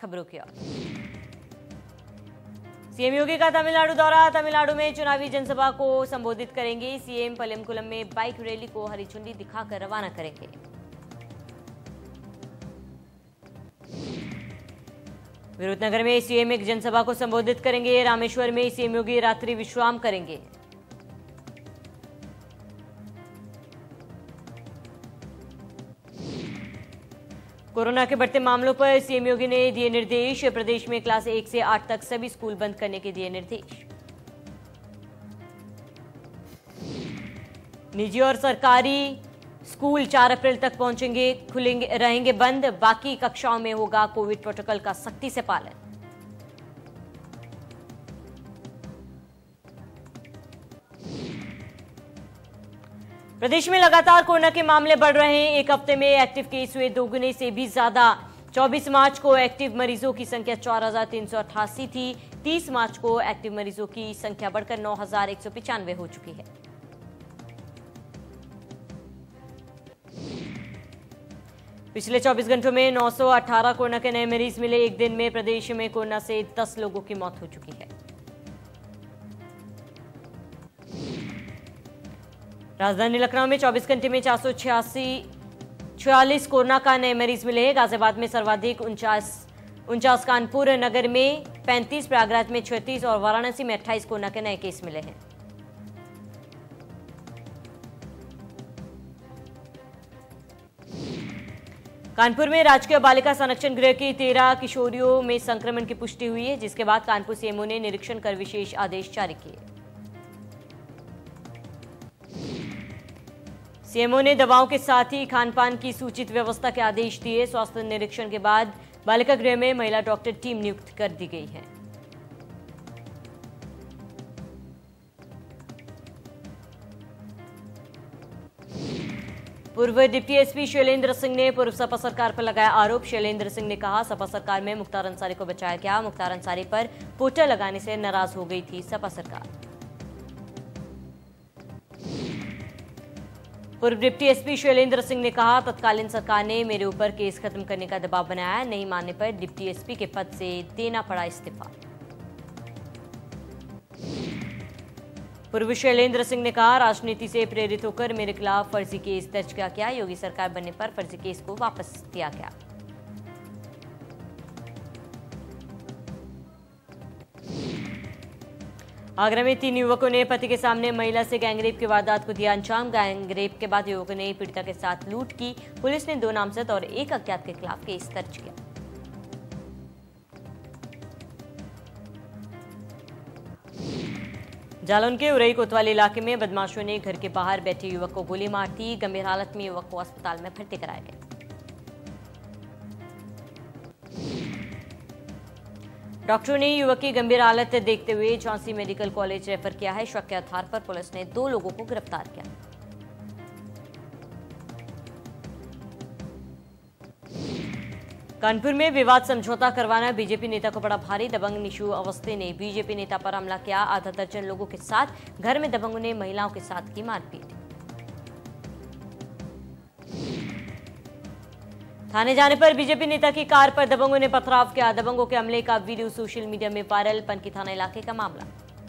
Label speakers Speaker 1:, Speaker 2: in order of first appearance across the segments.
Speaker 1: खबरों की ओर। सीएम योगी का तमिलनाडु दौरा। तमिलनाडु में चुनावी जनसभा को संबोधित करेंगे सीएम। पल्लेमकुलम में बाइक रैली को हरी झंडी दिखाकर रवाना करेंगे। विरुधनगर में सीएम एक जनसभा को संबोधित करेंगे। रामेश्वर में सीएम योगी रात्रि विश्राम करेंगे। कोरोना के बढ़ते मामलों पर सीएम योगी ने दिए निर्देश। प्रदेश में क्लास 1 से 8 तक सभी स्कूल बंद करने के दिए निर्देश। निजी और सरकारी स्कूल 4 अप्रैल तक रहेंगे बंद। बाकी कक्षाओं में होगा कोविड प्रोटोकॉल का सख्ती से पालन। प्रदेश में लगातार कोरोना के मामले बढ़ रहे हैं। एक हफ्ते में एक्टिव केस हुए दोगुने से भी ज्यादा। 24 मार्च को एक्टिव मरीजों की संख्या 4,388 थी। 30 मार्च को एक्टिव मरीजों की संख्या बढ़कर 9,195 हो चुकी है। पिछले 24 घंटों में 918 कोरोना के नए मरीज मिले। एक दिन में प्रदेश में कोरोना से 10 लोगों की मौत हो चुकी है। राजधानी लखनऊ में 24 घंटे में 446 कोरोना का नए मरीज मिले। गाजियाबाद में सर्वाधिक 49, कानपुर नगर में 35, प्रयागराज में 36 और वाराणसी में 28 कोरोना के नए केस मिले हैं। कानपुर में राजकीय बालिका संरक्षण गृह की 13 किशोरियों में संक्रमण की पुष्टि हुई है, जिसके बाद कानपुर सीएमओ ने निरीक्षण कर विशेष आदेश जारी किए। सीएमओ ने दवाओं के साथ ही खानपान की सूचित व्यवस्था के आदेश दिए। स्वास्थ्य निरीक्षण के बाद बालिका गृह में महिला डॉक्टर टीम नियुक्त कर दी गई है। पूर्व डिप्टी एसपी शैलेंद्र सिंह ने पूर्व सपा सरकार पर लगाया आरोप। शैलेंद्र सिंह ने कहा, सपा सरकार में मुख्तार अंसारी को बचाया गया। मुख्तार अंसारी पर पोस्टर लगाने से नाराज हो गई थी सपा सरकार। पूर्व डिप्टी एसपी शैलेंद्र सिंह ने कहा, तत्कालीन सरकार ने मेरे ऊपर केस खत्म करने का दबाव बनाया। नहीं मानने पर डिप्टी एसपी के पद से देना पड़ा इस्तीफा। पूर्व शैलेंद्र सिंह ने कहा, राजनीति से प्रेरित होकर मेरे खिलाफ फर्जी केस दर्ज किया गया। योगी सरकार बनने पर फर्जी केस को वापस दिया गया। आगरा में 3 युवकों ने पति के सामने महिला से गैंगरेप की वारदात को दिया अंजाम। गैंगरेप के बाद युवकों ने पीड़िता के साथ लूट की। पुलिस ने 2 नामजद और 1 अज्ञात के खिलाफ केस दर्ज किया। जालौन के उरई कोतवाली इलाके में बदमाशों ने घर के बाहर बैठे युवक को गोली मार दी। गंभीर हालत में युवक को अस्पताल में भर्ती कराया गया। डॉक्टरों ने युवक की गंभीर हालत देखते हुए झांसी मेडिकल कॉलेज रेफर किया है। शक के आधार पर पुलिस ने 2 लोगों को गिरफ्तार किया। कानपुर में विवाद समझौता करवाना बीजेपी नेता को पड़ा भारी। दबंग निशु अवस्थी ने बीजेपी नेता पर हमला किया। आधा दर्जन लोगों के साथ घर में दबंगों ने महिलाओं के साथ की मारपीट। थाने जाने पर बीजेपी नेता की कार पर दबंगों ने पथराव किया। दबंगों के हमले का वीडियो सोशल मीडिया में वायरल। पनकी थाना इलाके का मामला।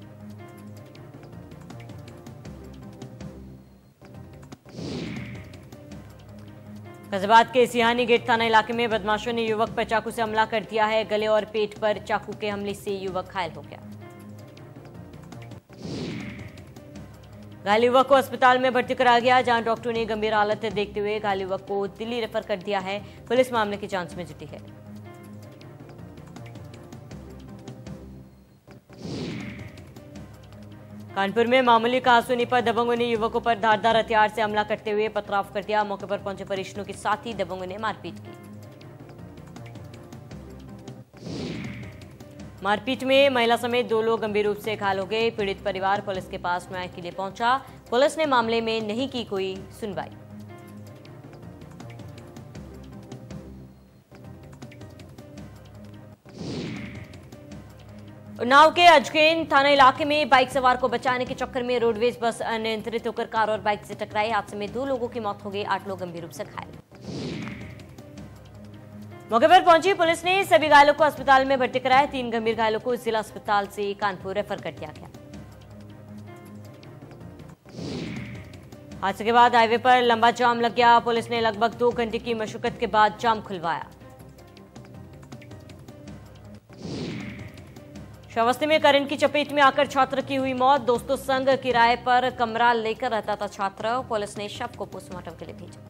Speaker 1: गाजियाबाद के सिहानी गेट थाना इलाके में बदमाशों ने युवक पर चाकू से हमला कर दिया है। गले और पेट पर चाकू के हमले से युवक घायल हो गया। घायल युवक को अस्पताल में भर्ती कराया गया, जहां डॉक्टरों ने गंभीर हालत देखते हुए घायल युवक को दिल्ली रेफर कर दिया है। पुलिस मामले की जांच में जुटी है। कानपुर में मामूली कहासुनी पर दबंगों ने युवकों पर धारदार हथियार से हमला करते हुए पथराव कर दिया। मौके पर पहुंचे परिजनों के साथ ही दबंगों ने मारपीट की। मारपीट में महिला समेत 2 लोग गंभीर रूप से घायल हो गए। पीड़ित परिवार पुलिस के पास न्याय के लिए पहुंचा। पुलिस ने मामले में नहीं की कोई सुनवाई। उन्नाव के अजगैन थाना इलाके में बाइक सवार को बचाने के चक्कर में रोडवेज बस अनियंत्रित होकर कार और बाइक से टकराई। हादसे में 2 लोगों की मौत हो गई। 8 लोग गंभीर रूप से घायल। मौके पर पहुंची पुलिस ने सभी घायलों को अस्पताल में भर्ती कराया। 3 गंभीर घायलों को जिला अस्पताल से कानपुर रेफर कर दिया गया। हादसे के बाद हाईवे पर लंबा जाम लग गया। पुलिस ने लगभग 2 घंटे की मशक्कत के बाद जाम खुलवाया। श्रावस्ती में करंट की चपेट में आकर छात्र की हुई मौत। दोस्तों संग किराए पर कमरा लेकर रहता था छात्र। पुलिस ने शव को पोस्टमार्टम के लिए भेजा।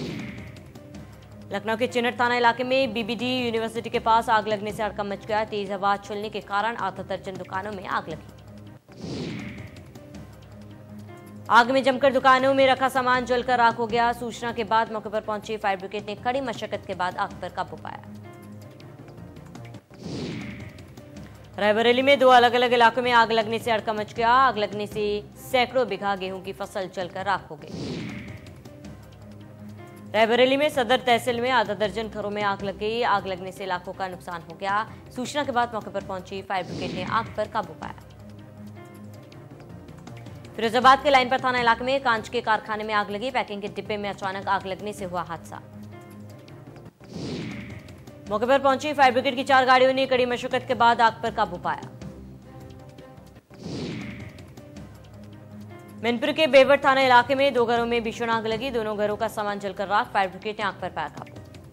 Speaker 1: लखनऊ के चिनट थाना इलाके में बीबीडी यूनिवर्सिटी के पास आग लगने से हड़कंप मच गया। तेज हवा चलने के कारण आधा दर्जन दुकानों में आग लगी। आग में जमकर दुकानों में रखा सामान जलकर राख हो गया। सूचना के बाद मौके पर पहुंची फायर ब्रिगेड ने कड़ी मशक्कत के बाद आग पर काबू पाया। रायबरेली में 2 अलग अलग इलाकों में आग लगने से हड़कंप मच गया। आग लगने से सैकड़ों बीघा गेहूं की फसल जलकर राख हो गई। रायबरेली में सदर तहसील में आधा दर्जन घरों में आग लग गई। आग लगने से लाखों का नुकसान हो गया। सूचना के बाद मौके पर पहुंची फायर ब्रिगेड ने आग पर काबू पाया। फिरोजाबाद के लाइन पर थाना इलाके में कांच के कारखाने में आग लगी। पैकिंग के डिब्बे में अचानक आग लगने से हुआ हादसा। मौके पर पहुंची फायर ब्रिगेड की 4 गाड़ियों ने कड़ी मशक्कत के बाद आग पर काबू पाया। मैनपुर के बेवट थाना इलाके में 2 घरों में भीषण आग लगी। दोनों घरों का सामान जलकर राख। फायर ब्रिगेड ने आग पर पाया काबू।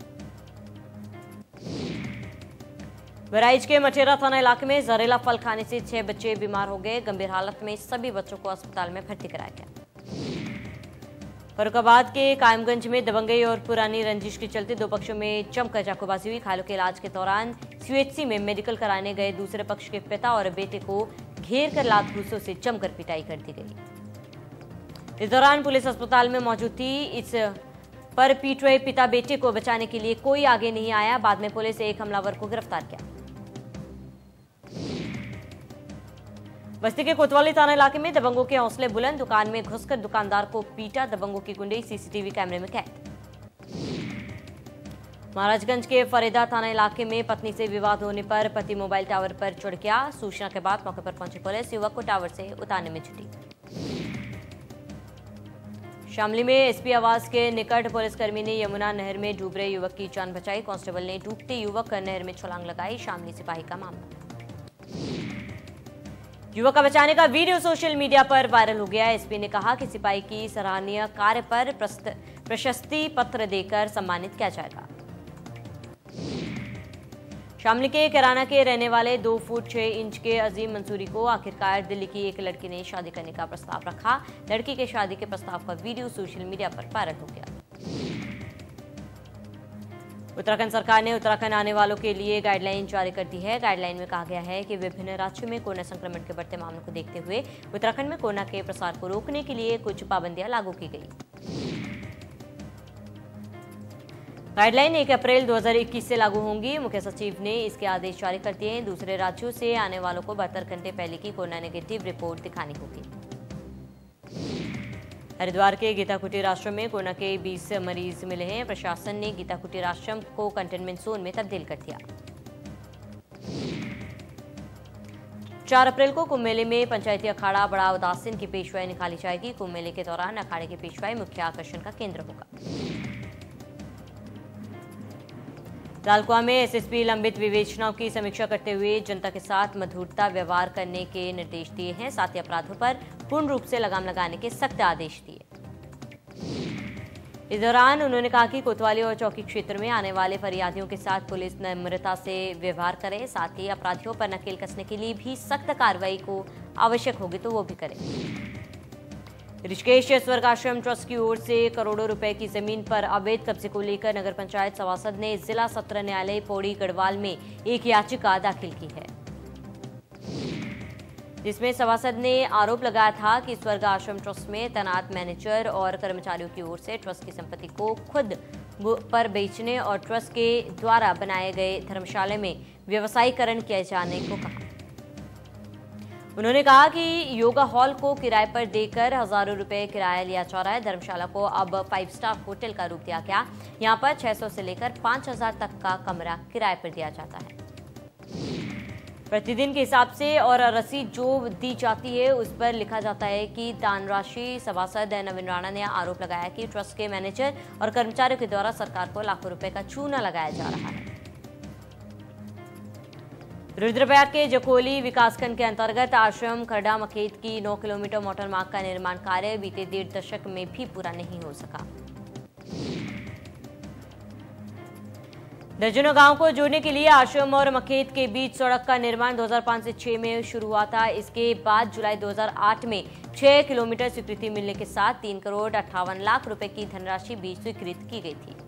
Speaker 1: बहराइच के मठेरा थाना इलाके में जहरीला फल खाने से 6 बच्चे बीमार हो गए। गंभीर हालत में सभी बच्चों को अस्पताल में भर्ती कराया गया। फर्रुखाबाद के कायमगंज में दबंगई और पुरानी रंजिश के चलते 2 पक्षों में जमकर चाकूबाजी हुई। घायलों के इलाज के दौरान सीएचसी में मेडिकल कराने गए दूसरे पक्ष के पिता और बेटे को घेर कर लात घूंसों से जमकर पिटाई कर दी गई। इस दौरान पुलिस अस्पताल में मौजूद थी। इस पर पीट रहे पिता बेटे को बचाने के लिए कोई आगे नहीं आया। बाद में पुलिस एक हमलावर को गिरफ्तार किया। बस्ती के कोतवाली थाना इलाके में दबंगों के हौसले बुलंद। दुकान में घुसकर दुकानदार को पीटा। दबंगों की गुंडई सीसीटीवी कैमरे में कैद। महाराजगंज के फरेदा थाना इलाके में पत्नी से विवाद होने पर पति मोबाइल टावर पर चढ़ गया। सूचना के बाद मौके पर पहुंची पुलिस युवक को टावर से उतारने में जुटी। शामली में एसपी आवास के निकट पुलिसकर्मी ने यमुना नहर में डूब रहे युवक की जान बचाई। कांस्टेबल ने डूबते युवक नहर में छलांग लगाई। शामली सिपाही का मामला। युवक का बचाने का वीडियो सोशल मीडिया पर वायरल हो गया। एसपी ने कहा कि सिपाही की सराहनीय कार्य पर प्रशस्ति पत्र देकर सम्मानित किया जाएगा। शामली के किराना के रहने वाले 2 फुट 6 इंच के अजीम मंसूरी को आखिरकार दिल्ली की एक लड़की ने शादी करने का प्रस्ताव रखा। लड़की के शादी के प्रस्ताव का वीडियो सोशल मीडिया पर वायरल हो गया। उत्तराखंड सरकार ने उत्तराखंड आने वालों के लिए गाइडलाइन जारी कर दी है। गाइडलाइन में कहा गया है कि विभिन्न राज्यों में कोरोना संक्रमण के बढ़ते मामलों को देखते हुए उत्तराखंड में कोरोना के प्रसार को रोकने के लिए कुछ पाबंदियां लागू की गई। गाइडलाइन 1 अप्रैल 2021 से लागू होंगी। मुख्य सचिव ने इसके आदेश जारी कर दिए हैं। दूसरे राज्यों से आने वालों को 72 घंटे पहले की कोरोना नेगेटिव रिपोर्ट दिखानी होगी। हरिद्वार के गीता कुटीर आश्रम में कोरोना के 20 मरीज मिले हैं। प्रशासन ने गीता कुटीर आश्रम को कंटेनमेंट जोन में तब्दील कर दिया। 4 अप्रैल को कुंभ मेले में पंचायती अखाड़ा बड़ा उदासीन की पेशवाई निकाली जाएगी। कुंभ मेले के दौरान अखाड़े की पेशवाई मुख्य आकर्षण का केंद्र होगा। लालकुआं में एसएसपी लंबित विवेचनाओं की समीक्षा करते हुए जनता के साथ मधुरता व्यवहार करने के निर्देश दिए हैं। साथ ही अपराधों पर पूर्ण रूप से लगाम लगाने के सख्त आदेश दिए। इस दौरान उन्होंने कहा कि कोतवाली और चौकी क्षेत्र में आने वाले फरियादियों के साथ पुलिस नम्रता से व्यवहार करे। साथ ही अपराधियों पर नकेल कसने के लिए भी सख्त कार्रवाई को आवश्यक होगी तो वो भी करे। ऋषिकेश स्वर्ग आश्रम ट्रस्ट की ओर से करोड़ों रुपए की जमीन पर अवैध कब्जे को लेकर नगर पंचायत सभासद ने जिला सत्र न्यायालय पौड़ी गढ़वाल में एक याचिका दाखिल की है, जिसमें सभासद ने आरोप लगाया था कि स्वर्ग आश्रम ट्रस्ट में तैनात मैनेजर और कर्मचारियों की ओर से ट्रस्ट की संपत्ति को खुद पर बेचने और ट्रस्ट के द्वारा बनाए गए धर्मशाला में व्यवसायीकरण किए जाने को कहा। उन्होंने कहा कि योगा हॉल को किराए पर देकर हजारों रुपए किराया लिया जा रहा है। धर्मशाला को अब 5 स्टार होटल का रूप दिया गया। यहाँ पर 600 से लेकर 5000 तक का कमरा किराए पर दिया जाता है। प्रतिदिन के हिसाब से और रसीद जो दी जाती है उस पर लिखा जाता है कि दान राशि। सभासद नवीन राणा ने आरोप लगाया कि ट्रस्ट के मैनेजर और कर्मचारियों के द्वारा सरकार को लाखों रुपए का चूना लगाया जा रहा है। रुद्रप्रयाग के जकोली विकासखंड के अंतर्गत आश्रम खरडा मखेत की 9 किलोमीटर मोटर मार्ग का निर्माण कार्य बीते 1.5 दशक में भी पूरा नहीं हो सका। दर्जनों गांव को जोड़ने के लिए आश्रम और मखेत के बीच सड़क का निर्माण 2005 से 6 में शुरू हुआ था। इसके बाद जुलाई 2008 में 6 किलोमीटर स्वीकृति मिलने के साथ 3 करोड़ 58 लाख रुपए की धनराशि भी स्वीकृत की गई थी।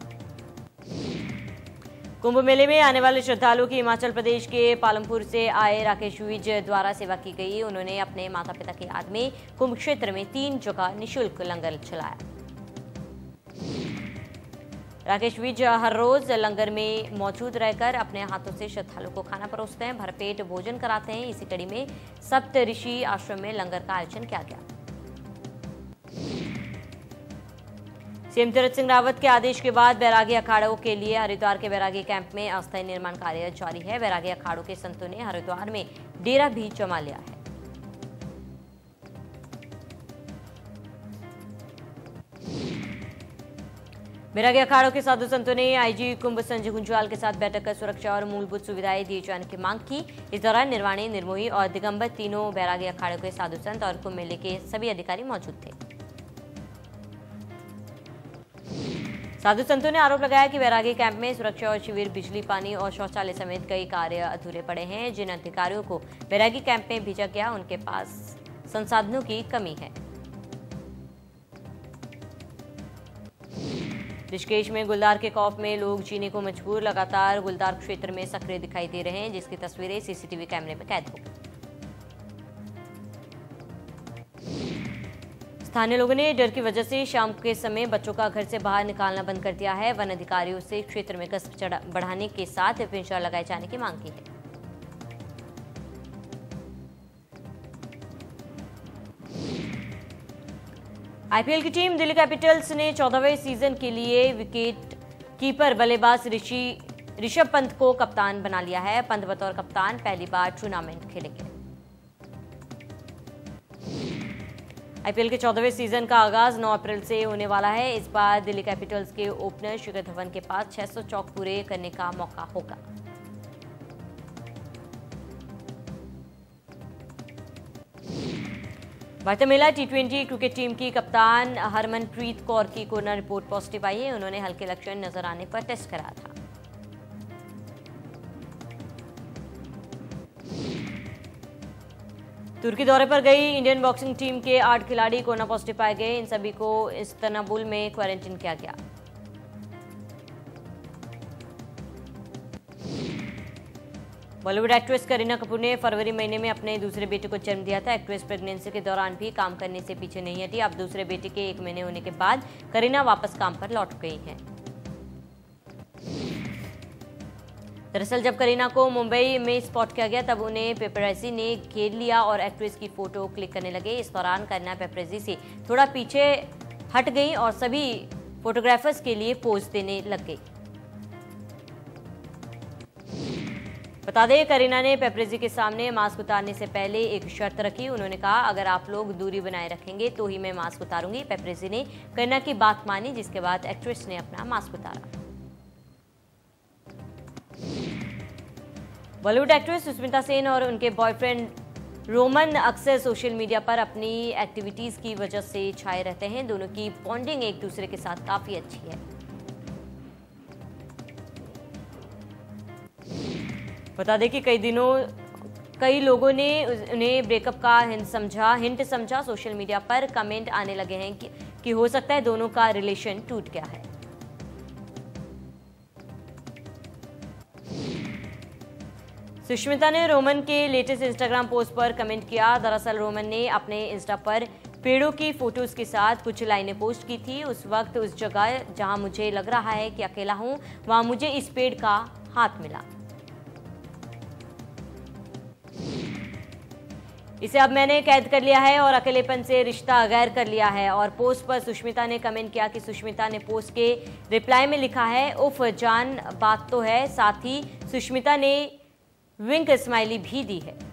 Speaker 1: कुंभ मेले में आने वाले श्रद्धालुओं की हिमाचल प्रदेश के पालमपुर से आए राकेश विज द्वारा सेवा की गई। उन्होंने अपने माता पिता की याद में कुंभ क्षेत्र में 3 जगह निःशुल्क लंगर चलाया। राकेश विज हर रोज लंगर में मौजूद रहकर अपने हाथों से श्रद्धालुओं को खाना परोसते हैं, भरपेट भोजन कराते हैं। इसी कड़ी में सप्त ऋषि आश्रम में लंगर का आयोजन किया गया। सीएम तीरथ सिंह रावत के आदेश के बाद बैरागी अखाड़ों के लिए हरिद्वार के बैरागी कैंप में अस्थायी निर्माण कार्य जारी है। बैरागी अखाड़ों के संतों ने हरिद्वार में डेरा भी जमा लिया है। बैरागी अखाड़ों के साधु संतों ने आईजी कुंभ संजय गुंजवाल के साथ बैठक कर सुरक्षा और मूलभूत सुविधाएं दिए जाने की मांग की। इस दौरान निर्वाणी, निर्मोही और दिगंबर तीनों बैरागी अखाड़ों के साधु संत और कुंभ मेले के सभी अधिकारी मौजूद थे। साधु संतों ने आरोप लगाया कि बैरागी कैंप में सुरक्षा और शिविर, बिजली, पानी और शौचालय समेत कई कार्य अधूरे पड़े हैं। जिन अधिकारियों को बैरागी कैंप में भेजा गया उनके पास संसाधनों की कमी है। ऋषिकेश में गुलदार के खौफ में लोग जीने को मजबूर। लगातार गुलदार क्षेत्र में सक्रिय दिखाई दे रहे हैं, जिसकी तस्वीरें सीसीटीवी कैमरे में कैद हो गई। स्थानीय लोगों ने डर की वजह से शाम के समय बच्चों का घर से बाहर निकालना बंद कर दिया है। वन अधिकारियों से क्षेत्र में गश्त बढ़ाने के साथ पिंजरा लगाए जाने की मांग की है। आईपीएल की टीम दिल्ली कैपिटल्स ने 14वें सीजन के लिए विकेट कीपर बल्लेबाज ऋषभ पंत को कप्तान बना लिया है। पंत बतौर कप्तान पहली बार टूर्नामेंट खेलेंगे। आईपीएल के 14वें सीजन का आगाज 9 अप्रैल से होने वाला है। इस बार दिल्ली कैपिटल्स के ओपनर शिखर धवन के पास 600 चौक पूरे करने का मौका होगा। भारतीय महिला टी20 क्रिकेट टीम की कप्तान हरमनप्रीत कौर की कोरोना रिपोर्ट पॉजिटिव आई है। उन्होंने हल्के लक्षण नजर आने पर टेस्ट कराया था। तुर्की दौरे पर गई इंडियन बॉक्सिंग टीम के 8 खिलाड़ी कोरोना पॉजिटिव पाए गए। इन सभी को इस्तांबुल में क्वारंटीन किया गया। बॉलीवुड एक्ट्रेस करीना कपूर ने फरवरी महीने में अपने दूसरे बेटे को जन्म दिया था। एक्ट्रेस प्रेगनेंसी के दौरान भी काम करने से पीछे नहीं हटी। अब दूसरे बेटे के 1 महीने होने के बाद करीना वापस काम पर लौट गई हैं। दरअसल जब करीना को मुंबई में स्पॉट किया गया तब उन्हें पेपराजी ने घेर लिया और एक्ट्रेस की फोटो क्लिक करने लगे। इस दौरान करीना पेपराजी से थोड़ा पीछे हट गई और सभी फोटोग्राफर्स के लिए पोज देने लग गई। बता दें करीना ने पेपराजी के सामने मास्क उतारने से पहले एक शर्त रखी। उन्होंने कहा, अगर आप लोग दूरी बनाए रखेंगे तो ही मैं मास्क उतारूंगी। पेपराजी ने करीना की बात मानी, जिसके बाद एक्ट्रेस ने अपना मास्क उतारा। बॉलीवुड एक्ट्रेस सुष्मिता सेन और उनके बॉयफ्रेंड रोमन अक्सर सोशल मीडिया पर अपनी एक्टिविटीज की वजह से छाए रहते हैं। दोनों की बॉन्डिंग एक दूसरे के साथ काफी अच्छी है। बता दें कि कई लोगों ने उन्हें ब्रेकअप का हिंट समझा। सोशल मीडिया पर कमेंट आने लगे हैं कि हो सकता है दोनों का रिलेशन टूट गया है। सुष्मिता ने रोमन के लेटेस्ट इंस्टाग्राम पोस्ट पर कमेंट किया। दरअसल रोमन ने अपने इंस्टा पर पेड़ों की फोटोज के साथ कुछ लाइनें पोस्ट की थी। उस वक्त उस जगह जहां मुझे लग रहा है कि अकेला हूं, वहां मुझे इस पेड़ का हाथ मिला। इसे अब मैंने कैद कर लिया है और अकेलेपन से रिश्ता गैर कर लिया है। और पोस्ट पर सुष्मिता ने कमेंट किया कि सुष्मिता ने पोस्ट के रिप्लाई में लिखा है, उफ जान बात तो है। साथ ही सुष्मिता ने विंक स्माइली भी दी है।